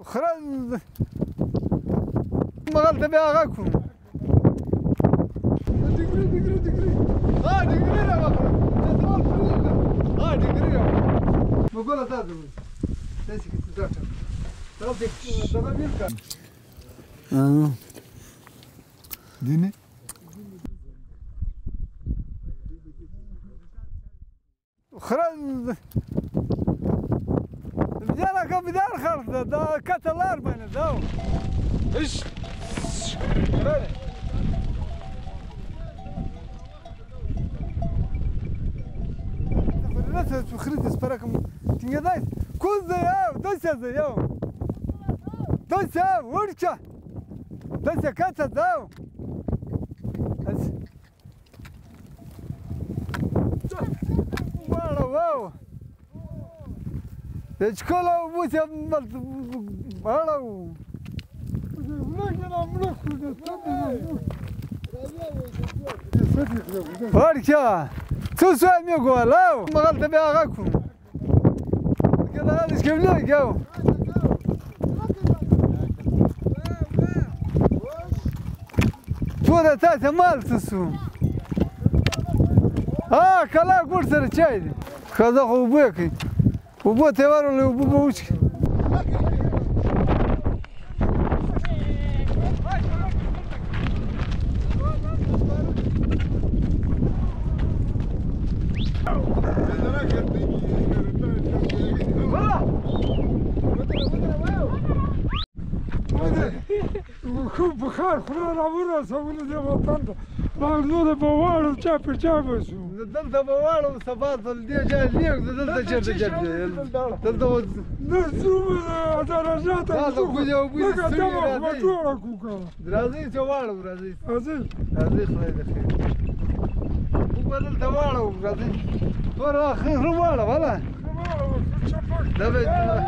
خرج ما غلط بها غاكم دقري دقري لا دقري بقول هذا تمسك تذاكر ترى دابا ديني خرج بدار خرج دا كتلار بين داو ايش لا تخرج اسبركم تنجداي كل زياو دوسا زياو دوسا ورشا دوسا كاتا داو واو تشكلوا بوسا مالو ورشا سوسو اميغو لاو ما غلط بها غاكم كذا غادي شكبلوا يقاو تودا تاتا مال تسو كلا قرصر شاي كذا خو بوكي وبو تيوار ولا وبو بوش خوب بخار خدا را سوونه دی وطن مغلوب بوالو چاپ شو دلته بوالو سبات دې جای لیک دلته چرته چرته دلته نزوم درجات هذا کوجو بو درازي چوالو درازي خدای دې خیر په دلته والو درازي ور اخر والو ولا دا به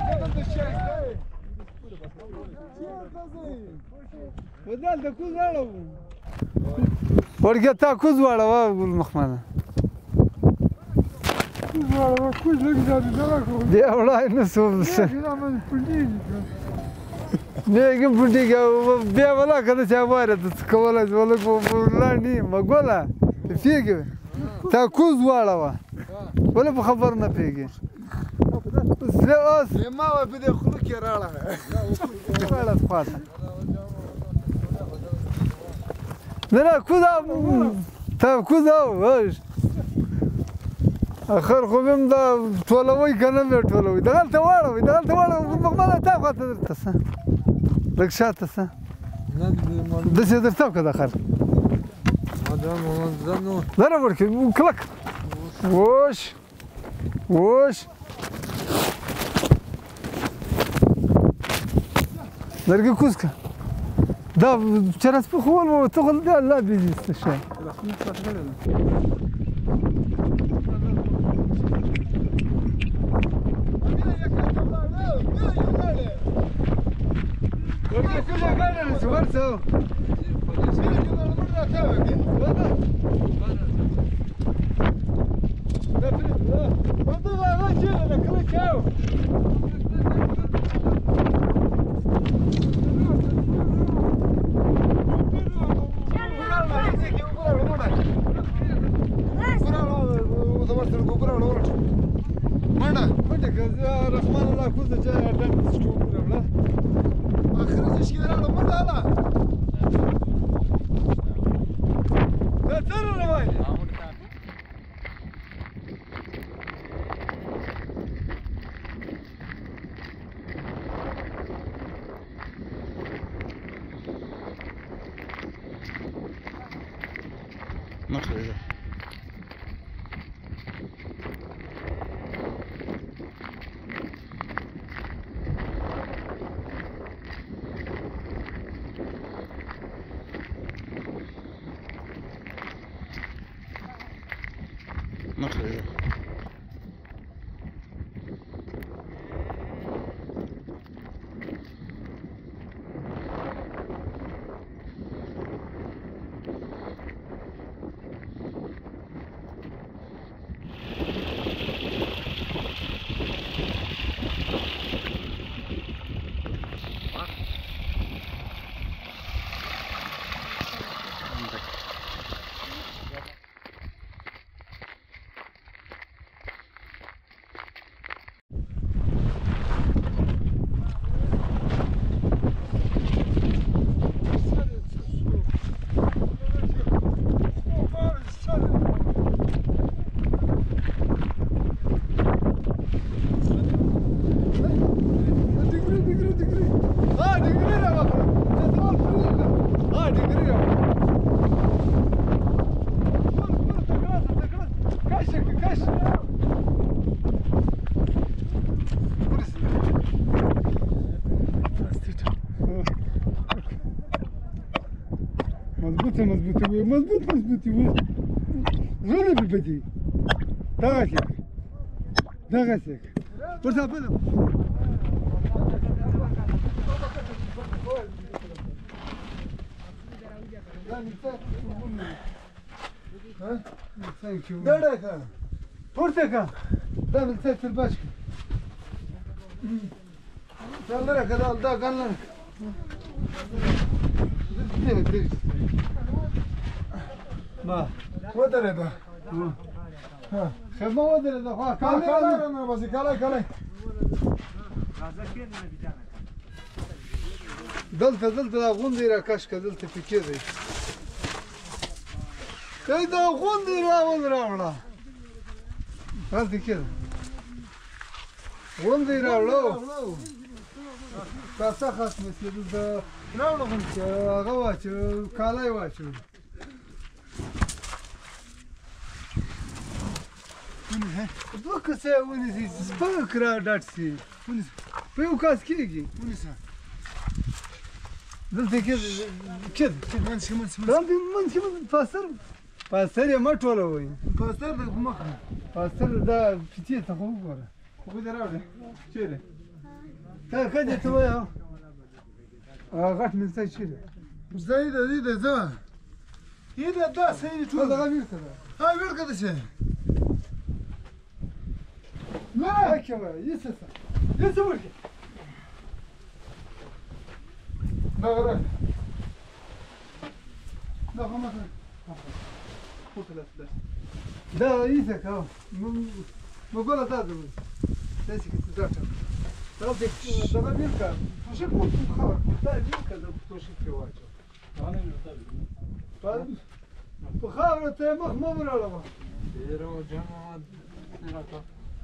ودال د کوز واړو ورګه تا کوز واړو ګل مخمنه کوز واړو کوز لګ دا دی اولای نو سو نیګم پټیګه بیا ولا کده چا واره د کوله ولا ولانی مګولا فيګه تا کوز واړو ولا په خبر نه پیګه اوس ما په دې خلک راړه راړه خاطر لا كذا طيب كذا واش اخر خو بهم دا ټولوي کنه مې ټولوي دغلته واړو مخمله تا خاطر تاسه لږ شاته څه داسې درته وکړه اخر لره ورکړي کلک وش لرګي کوز که دا چرس بخور و تغل دا لا بيجيست الشاي رحمن الله كوزا جاي عندنا تشوف ولا اخر ايش كذا لا مره لا ترى ولا وين ما خير ما خير مضبوطه وي مضبوط وي زونه بالبدي دغسك ورثا بلا ثانك يو دارك بورتك ده بالتاكل باشك دالك ده قال لك ما ودري ده ها خدمه ودري ده كالا انا بس كالا دلته غوندي را كشك دلته فكر دی دا غوندي راولا دلته كده غوندي راولو تاسو خاص مسله دا راولو هغه واچو کالای واچو دوه کسه ونیسي سپک را ډاټسي ونیسه په یو کاس کېږي ونیسه دلته كده منسي فاستر يا ما ټولوي فاستر د مخ فاستر دا پتی ته خو وګوره خو دې راوړې چیرې تا کده ته وایو غټ من څه چیرې زید دې ده یده دا سې ټول دا غویر کړه ها ویر کړه څه ما کېوه یسه ورکه نغرق لا خلاص ده يسك اهو بقول له هذا بس كنت داخل طلبت ده بيركب مش كنت خبر ده بيركب ده توشي في واجه انا طيب بخابر تمخ ما ولا لا يرو جماعه سيرته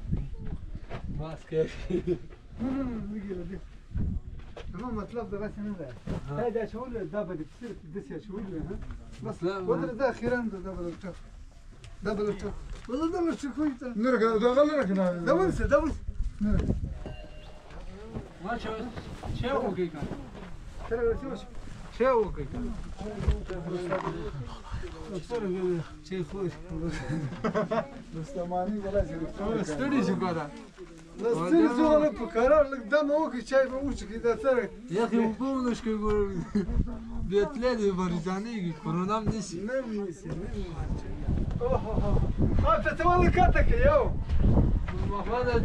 ماسك نجي تمام مطلب ده بس نبدا هذا شغل ده بدي تصير تدسي شغل ها بس لا ولا ده اخيرا ده بلوتو والله ده مش كويس نرجع ده غلرك ده ونس نرجع ما شو كيكا ترى شو كيكا شيء خوش مستمعني ولا شيء استدي شو كذا استدي شو انا بكرر لك دم اوكي شاي بوش كده ترى يا اخي وبونش كيقول بيتلادي بريزاني كورونا منسي اوه انت تولي كاتك يو بالمفروض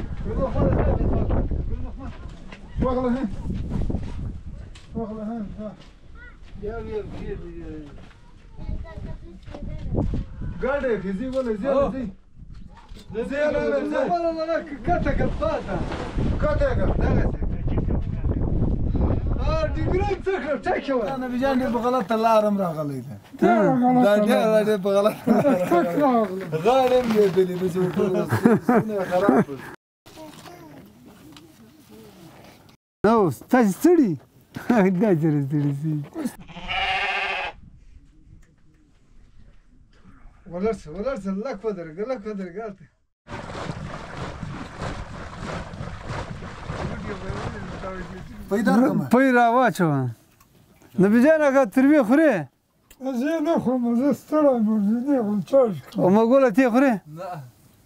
واغلى هين يا كيف قاعد زي ولا زي لا كاتك الفاتة كاتك دقيقة تكلم تكوى أنا بجاني بغلط العارم راه غليته ده بغلط غارم يبلي بس خراب نو تاج ستري داجر ستري ولرس لك فدر قالت پیدا واچو نبی جانا کا تربیه خوره زه نه خو زه ستړی مرزنی خو چاش او ما ګوله تی خوره نه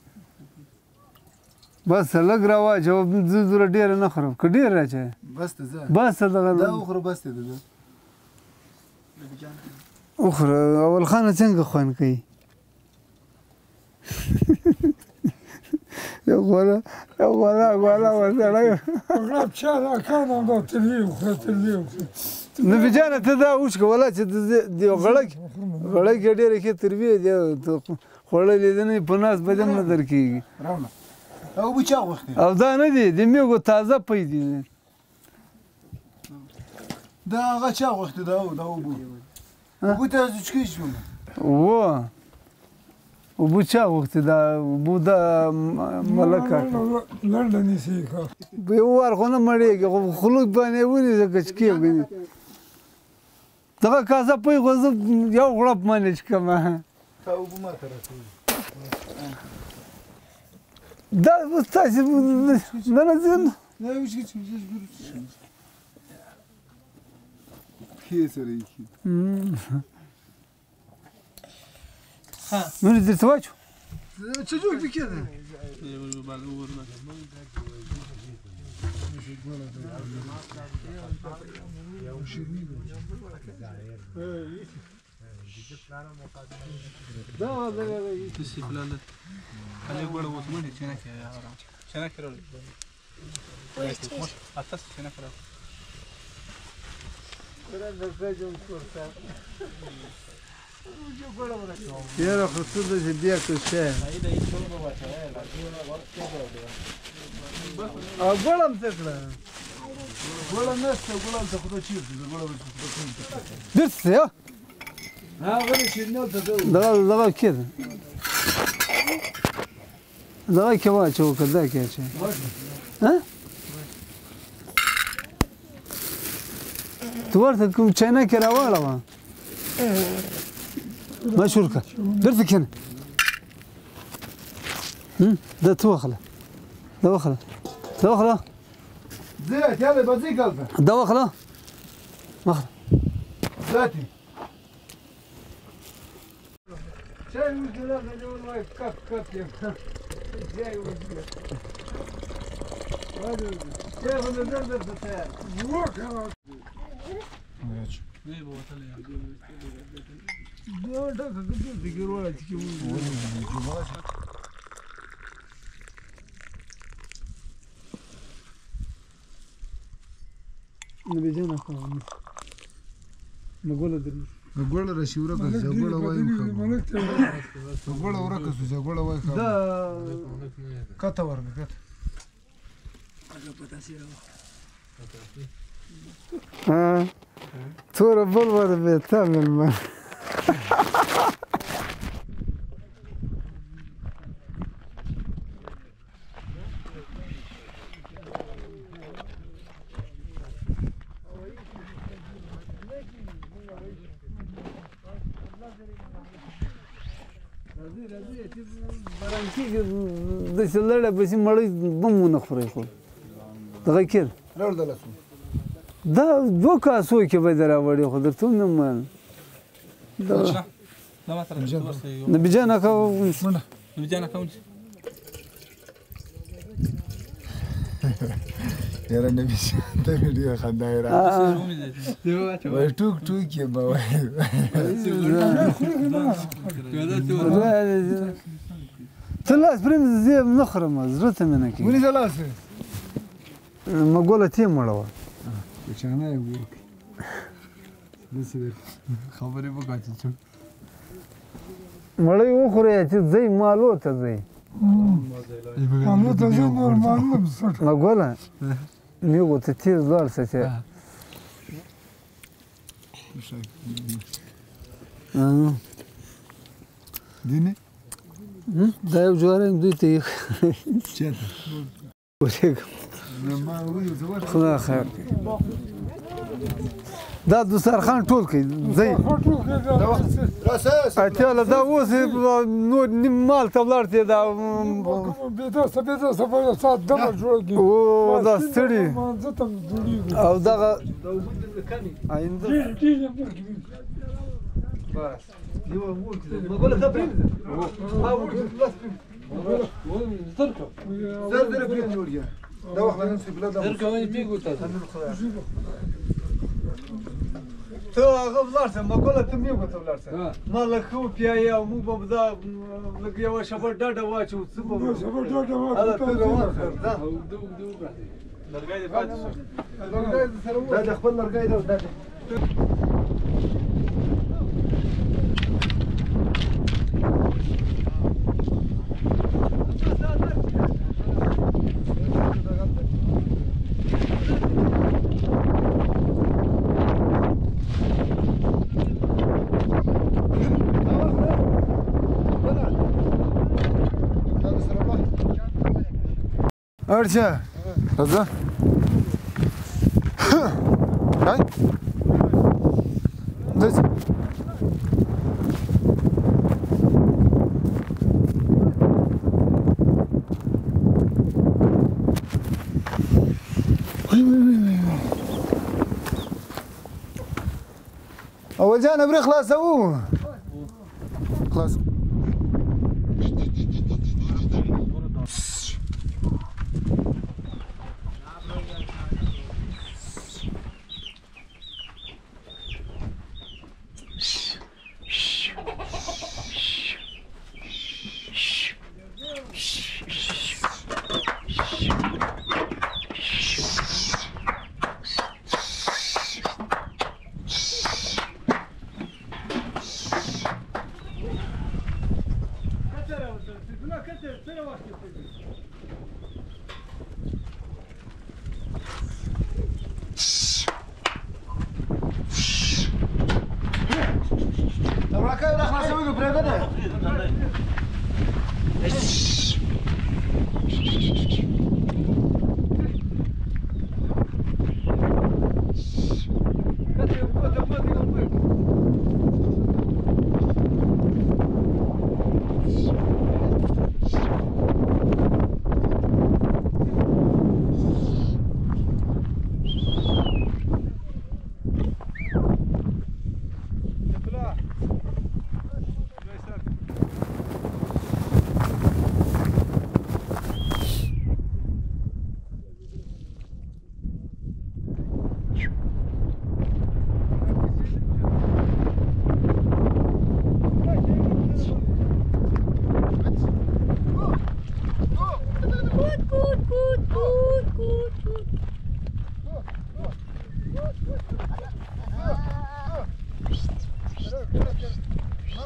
بس لګ را واچو زړه ډیر نه خورم ک ډیر راځي بس ته زه بس دا خو بس ته ده اخر اول خانه څنګه خوان کوي ولا وسړی غلط چا کانم دا تلویو نبی جانه ته دا اوس کوله چې د غړک ډېرې کې تربیه دی خوړلې دي نه په ناس بدن نه درکېږي او به چا وخت او دا نه دی د میوګو تازه پي دي دا هغه چا وخت دا اوبو ته څه شو و وبو چا وخت دا بو دا ملکه لندن سي کا به ور خو نه مړېږي خو خلک باندې ونی زکه چکی وګني دا کاسه پي خو یو غړپ مانج کما تا وبو ما ترته دا تاسو نه نزين نه وش كي سري من الزواج تشوف بكذا يا خصوصا جديك الشاي أقولهم تكلا أقولهم ناس أقولهم تأخذ شيء درس يا ها غير شيء نوت دغال كذا دغال كمان شو كذاك يا شيخ ها تورثكم شينا كلا ولا ما ما شركة درتك هنا ده توخله دوخله دوخله زيت يلا بزيك ألفا دوخله مخله ذاتي شاي وزلاء نقول ما كف كف يا جاي وزلاء هذا كيف نزل الفتاة بوك أنا ايه بوك ده ده كده تقولوا تكيمون نبي جانا خلاص نقول درس نقول رشيورة بس نقول واي نقول ورقة نقول واي ده كتا ورقة كتا تورا بلور بتعمل ما ده سلالة بس مريض ضمو نخفر يقول دغاي كده لا ده لا سو ده دوكا سوي كبدر اوري خدرتم نمان لا ما ترى نبي جانا كون نبي كونش يا النبي تمري خدايرا توك توك يا بابا ثلاث بريم زي نخرم زرت منك ولي ثلاث ما قولت هي مروا وشانا يقولك بس خبري بقى تشوف مړی وخورې چې ځئ مالو ته ځئ مالو ته ځئ نور مالو ما ګوله میوه ته تېز لاړ شه چې دیني دا یو جواری دوی ته یې چېرته ورېږم خدا خیر دا دسترخوان ټول کړئ ځئ اړتیا له دا اوس نور نیم مال ته ولاړ دا او دا ستړي او دغه ته هغه ولاړ شه مګوله ته میوه ته ولاړ شه ما لږ ښه وپیایې او موږ به دا لږ یوه شبه ډډه واچوو څه به هله ته روان شه لرګی دې پاتې شو دا د خپل لرګی دی دا أرجع هذا هاي دز أول جانا بري خلاص أوه خلاص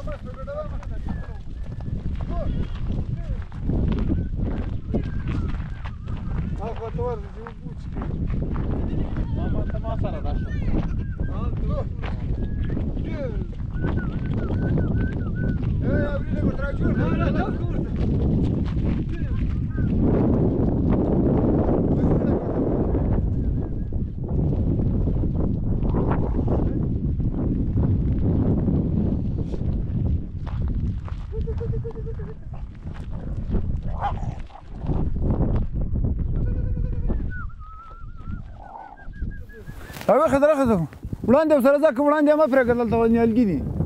راخذ وړاندې سره ځکه وړاندې ما پرېږده دلته نیالګي دي